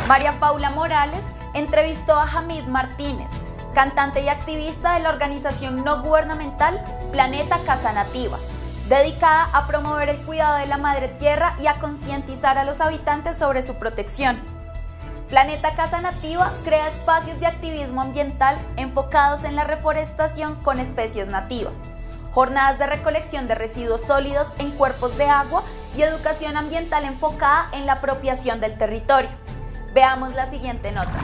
María Paula Morales entrevistó a Hamid Martínez, cantante y activista de la organización no gubernamental Planeta Casa Nativa, dedicada a promover el cuidado de la madre tierra y a concientizar a los habitantes sobre su protección. Planeta Casa Nativa crea espacios de activismo ambiental enfocados en la reforestación con especies nativas, jornadas de recolección de residuos sólidos en cuerpos de agua y educación ambiental enfocada en la apropiación del territorio. Veamos la siguiente nota.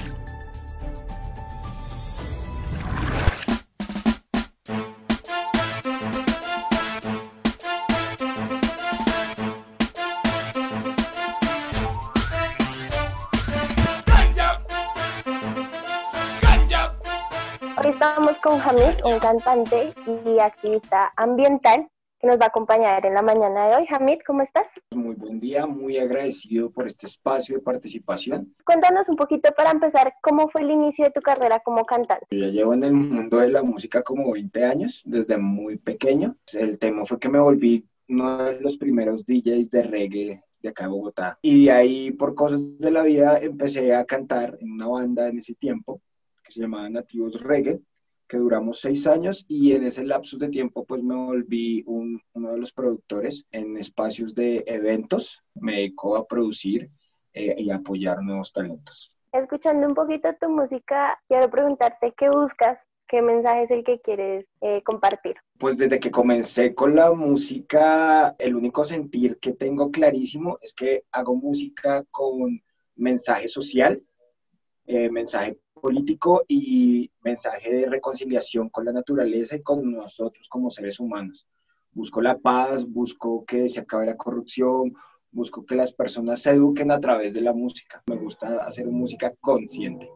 Hoy estamos con Hamid, un cantante y activista ambiental que nos va a acompañar en la mañana de hoy. Hamid, ¿cómo estás? Muy buen día, muy agradecido por este espacio de participación. Cuéntanos un poquito para empezar, ¿cómo fue el inicio de tu carrera como cantante? Yo ya llevo en el mundo de la música como 20 años, desde muy pequeño. El tema fue que me volví uno de los primeros DJs de reggae de acá de Bogotá. Y de ahí, por cosas de la vida, empecé a cantar en una banda en ese tiempo que se llamaba Nativos Reggae, que duramos 6 años, y en ese lapso de tiempo pues me volví uno de los productores en espacios de eventos. Me dedico a producir y apoyar nuevos talentos. Escuchando un poquito tu música, quiero preguntarte qué buscas, qué mensaje es el que quieres compartir. Pues desde que comencé con la música, el único sentir que tengo clarísimo es que hago música con mensaje social, mensaje político y mensaje de reconciliación con la naturaleza y con nosotros como seres humanos. Busco la paz, busco que se acabe la corrupción, busco que las personas se eduquen a través de la música. Me gusta hacer música consciente.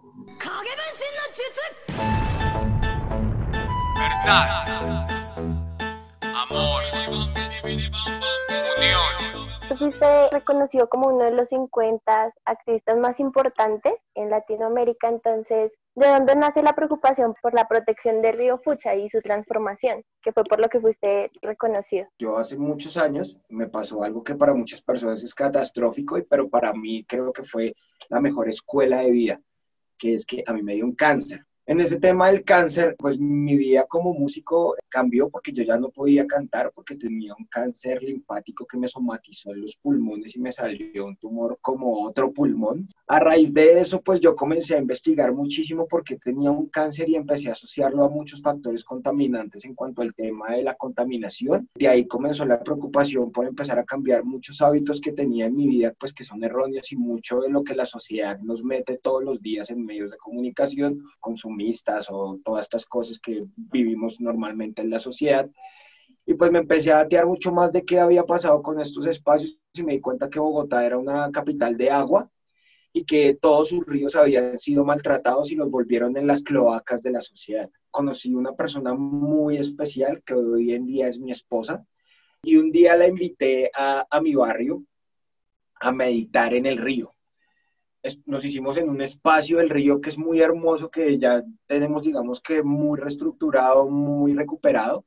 Verdad, amor, unión. Tú fuiste reconocido como uno de los 50 activistas más importantes en Latinoamérica, entonces, ¿de dónde nace la preocupación por la protección del río Fucha y su transformación, que fue por lo que fuiste reconocido? Yo hace muchos años me pasó algo que para muchas personas es catastrófico, pero para mí creo que fue la mejor escuela de vida, que es que a mí me dio un cáncer. En ese tema del cáncer, pues mi vida como músico cambió porque yo ya no podía cantar porque tenía un cáncer linfático que me somatizó en los pulmones y me salió un tumor como otro pulmón. A raíz de eso, pues yo comencé a investigar muchísimo porque tenía un cáncer y empecé a asociarlo a muchos factores contaminantes en cuanto al tema de la contaminación. De ahí comenzó la preocupación por empezar a cambiar muchos hábitos que tenía en mi vida, pues que son erróneos, y mucho de lo que la sociedad nos mete todos los días en medios de comunicación, consumistas o todas estas cosas que vivimos normalmente en la sociedad. Y pues me empecé a datear mucho más de qué había pasado con estos espacios y me di cuenta que Bogotá era una capital de agua y que todos sus ríos habían sido maltratados y los volvieron en las cloacas de la sociedad. Conocí una persona muy especial que hoy en día es mi esposa, y un día la invité a mi barrio a meditar en el río. Nos hicimos en un espacio del río que es muy hermoso, que ya tenemos, digamos que muy reestructurado, muy recuperado.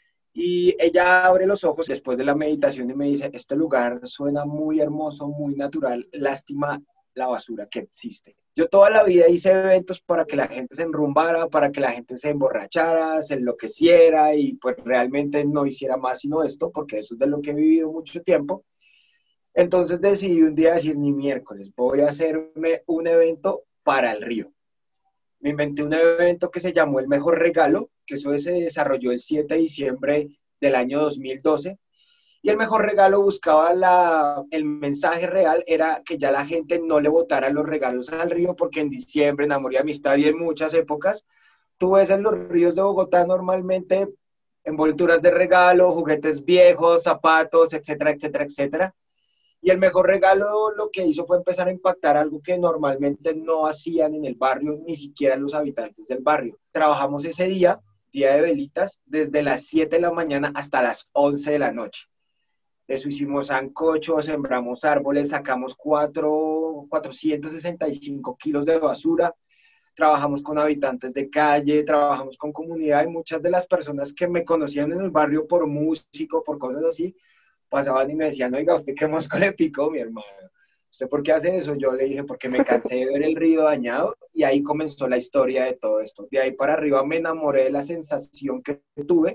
Y ella abre los ojos después de la meditación y me dice: este lugar suena muy hermoso, muy natural, lástima la basura que existe. Yo toda la vida hice eventos para que la gente se enrumbara, para que la gente se emborrachara, se enloqueciera y pues realmente no hiciera más sino esto, porque eso es de lo que he vivido mucho tiempo. Entonces decidí un día decir: ni miércoles, voy a hacerme un evento para el río. Me inventé un evento que se llamó El Mejor Regalo, que eso se desarrolló el 7 de diciembre del año 2012. Y el mejor regalo buscaba el mensaje real, era que ya la gente no le botara los regalos al río, porque en diciembre, en Amor y Amistad y en muchas épocas, tú ves en los ríos de Bogotá normalmente envolturas de regalo, juguetes viejos, zapatos, etcétera, etcétera, etcétera. Y el mejor regalo lo que hizo fue empezar a impactar algo que normalmente no hacían en el barrio, ni siquiera los habitantes del barrio. Trabajamos ese día de velitas, desde las 7 de la mañana hasta las 11 de la noche. Eso hicimos sancocho, sembramos árboles, sacamos 465 kilos de basura, trabajamos con habitantes de calle, trabajamos con comunidad, y muchas de las personas que me conocían en el barrio por músico, por cosas así, pasaban y me decían: oiga, ¿usted qué mosca le picó, mi hermano? ¿usted por qué hace eso? Yo le dije, porque me cansé de ver el río dañado, y ahí comenzó la historia de todo esto. De ahí para arriba me enamoré de la sensación que tuve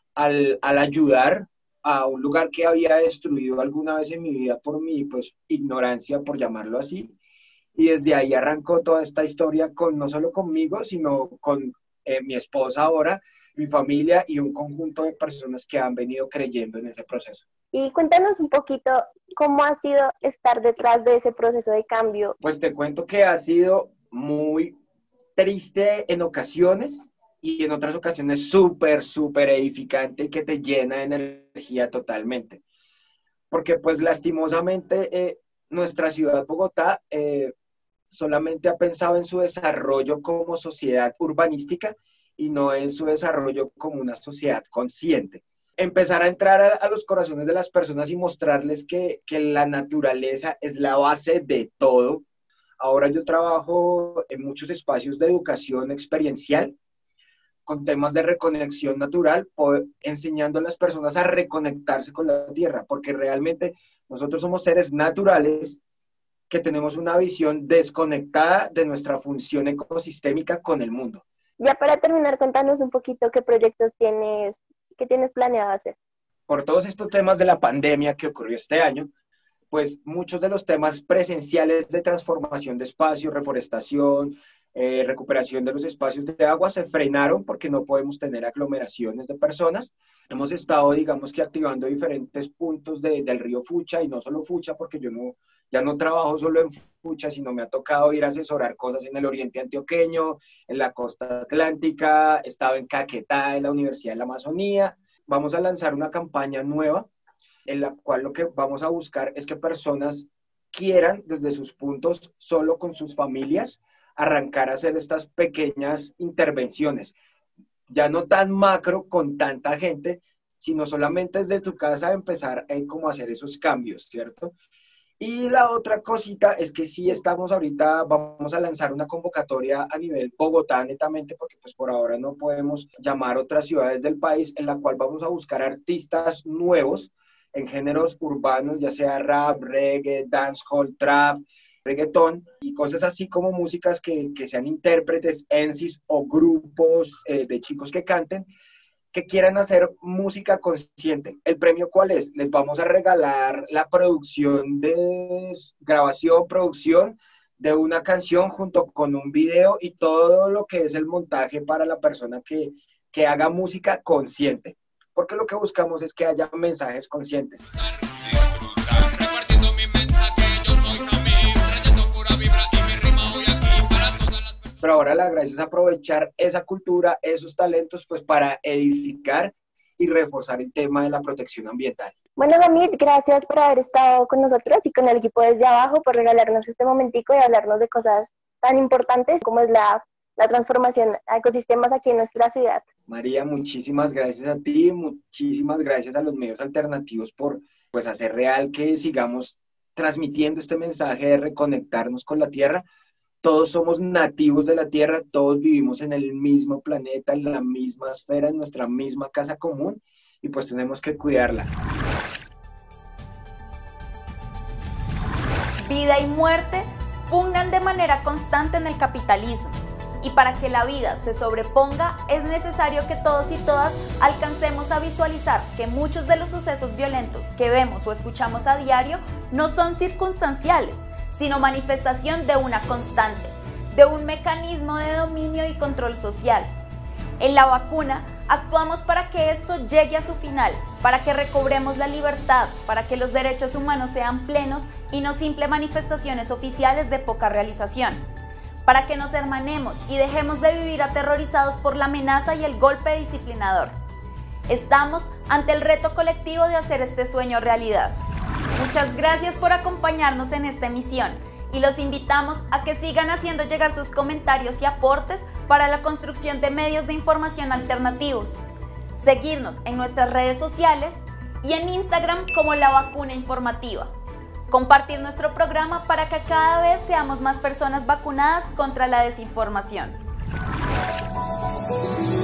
al ayudar a un lugar que había destruido alguna vez en mi vida por mi pues, ignorancia, por llamarlo así, y desde ahí arrancó toda esta historia con, no solo conmigo, sino con mi esposa ahora, mi familia y un conjunto de personas que han venido creyendo en ese proceso. Y cuéntanos un poquito cómo ha sido estar detrás de ese proceso de cambio. Pues te cuento que ha sido muy triste en ocasiones y en otras ocasiones súper edificante, que te llena de energía totalmente. Porque pues lastimosamente nuestra ciudad Bogotá solamente ha pensado en su desarrollo como sociedad urbanística y no en su desarrollo como una sociedad consciente. Empezar a entrar a los corazones de las personas y mostrarles que la naturaleza es la base de todo. Ahora yo trabajo en muchos espacios de educación experiencial con temas de reconexión natural, enseñando a las personas a reconectarse con la tierra, porque realmente nosotros somos seres naturales que tenemos una visión desconectada de nuestra función ecosistémica con el mundo. Ya para terminar, contanos un poquito qué proyectos tienes planeado hacer. Por todos estos temas de la pandemia que ocurrió este año, pues muchos de los temas presenciales de transformación de espacios, reforestación, recuperación de los espacios de agua se frenaron porque no podemos tener aglomeraciones de personas. Hemos estado, digamos que activando diferentes puntos del río Fucha, y no solo Fucha, porque yo ya no trabajo solo en Fucha, sino me ha tocado ir a asesorar cosas en el oriente antioqueño, en la costa atlántica, he estado en Caquetá, en la Universidad de la Amazonía. Vamos a lanzar una campaña nueva en la cual lo que vamos a buscar es que personas quieran, desde sus puntos, solo con sus familias, arrancar a hacer estas pequeñas intervenciones, ya no tan macro con tanta gente, sino solamente desde tu casa empezar como a hacer esos cambios, ¿cierto? Y la otra cosita es que sí estamos ahorita, vamos a lanzar una convocatoria a nivel Bogotá netamente, porque pues por ahora no podemos llamar otras ciudades del país, en la cual vamos a buscar artistas nuevos en géneros urbanos, ya sea rap, reggae, dancehall, trap, reggaetón y cosas así, como músicas que sean intérpretes, MCs o grupos de chicos que canten, que quieran hacer música consciente. ¿El premio cuál es? Les vamos a regalar la producción producción de una canción junto con un video y todo lo que es el montaje para la persona que haga música consciente. Porque lo que buscamos es que haya mensajes conscientes. Pero ahora la gracia es aprovechar esa cultura, esos talentos, pues para edificar y reforzar el tema de la protección ambiental. Bueno, Hamid, gracias por haber estado con nosotros y con el equipo desde abajo, por regalarnos este momentico y hablarnos de cosas tan importantes como es la transformación a ecosistemas aquí en nuestra ciudad. María, muchísimas gracias a ti, muchísimas gracias a los medios alternativos por pues hacer real que sigamos transmitiendo este mensaje de reconectarnos con la tierra. Todos somos nativos de la tierra, todos vivimos en el mismo planeta, en la misma esfera, en nuestra misma casa común, y pues tenemos que cuidarla. Vida y muerte pugnan de manera constante en el capitalismo, y para que la vida se sobreponga es necesario que todos y todas alcancemos a visualizar que muchos de los sucesos violentos que vemos o escuchamos a diario no son circunstanciales, sino manifestación de una constante, de un mecanismo de dominio y control social. En La Vacuna actuamos para que esto llegue a su final, para que recobremos la libertad, para que los derechos humanos sean plenos y no simples manifestaciones oficiales de poca realización, para que nos hermanemos y dejemos de vivir aterrorizados por la amenaza y el golpe disciplinador. Estamos ante el reto colectivo de hacer este sueño realidad. Muchas gracias por acompañarnos en esta emisión y los invitamos a que sigan haciendo llegar sus comentarios y aportes para la construcción de medios de información alternativos. Seguirnos en nuestras redes sociales y en Instagram como La Vacuna Informativa. Compartir nuestro programa para que cada vez seamos más personas vacunadas contra la desinformación.